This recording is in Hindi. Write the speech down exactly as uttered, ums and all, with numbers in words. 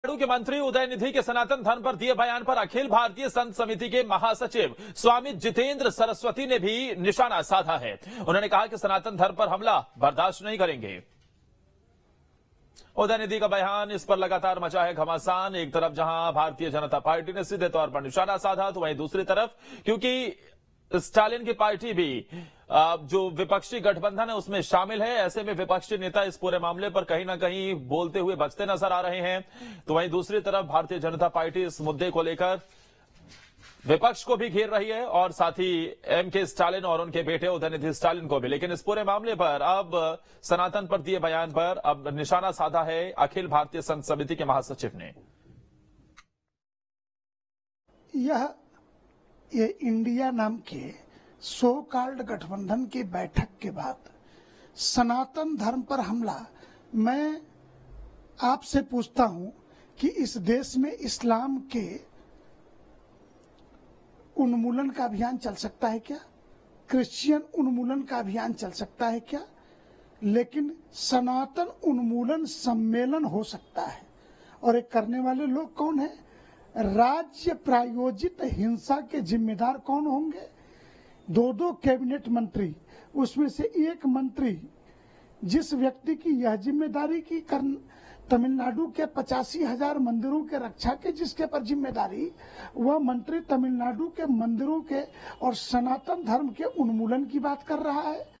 तमिलनाडु के मंत्री उदयनिधि के सनातन धर्म पर दिए बयान पर अखिल भारतीय संत समिति के महासचिव स्वामी जितेंद्र सरस्वती ने भी निशाना साधा है। उन्होंने कहा कि सनातन धर्म पर हमला बर्दाश्त नहीं करेंगे। उदयनिधि का बयान, इस पर लगातार मचा है घमासान। एक तरफ जहां भारतीय जनता पार्टी ने सीधे तौर पर निशाना साधा, तो वहीं दूसरी तरफ क्योंकि स्टालिन की पार्टी भी जो विपक्षी गठबंधन है उसमें शामिल है, ऐसे में विपक्षी नेता इस पूरे मामले पर कहीं ना कहीं बोलते हुए बचते नजर आ रहे हैं। तो वहीं दूसरी तरफ भारतीय जनता पार्टी इस मुद्दे को लेकर विपक्ष को भी घेर रही है और साथ ही एम के स्टालिन और उनके बेटे उदयनिधि स्टालिन को भी। लेकिन इस पूरे मामले पर अब सनातन पर दिए बयान पर अब निशाना साधा है अखिल भारतीय संत समिति के महासचिव ने। यह ये इंडिया नाम के सो कॉल्ड गठबंधन की बैठक के बाद सनातन धर्म पर हमला, मैं आपसे पूछता हूं कि इस देश में इस्लाम के उन्मूलन का अभियान चल सकता है क्या? क्रिश्चियन उन्मूलन का अभियान चल सकता है क्या? लेकिन सनातन उन्मूलन सम्मेलन हो सकता है। और एक करने वाले लोग कौन है? राज्य प्रायोजित हिंसा के जिम्मेदार कौन होंगे? दो दो कैबिनेट मंत्री, उसमें से एक मंत्री जिस व्यक्ति की यह जिम्मेदारी की कर तमिलनाडु के पचासी हजार मंदिरों के रक्षा के जिसके पर जिम्मेदारी, वह मंत्री तमिलनाडु के मंदिरों के और सनातन धर्म के उन्मूलन की बात कर रहा है।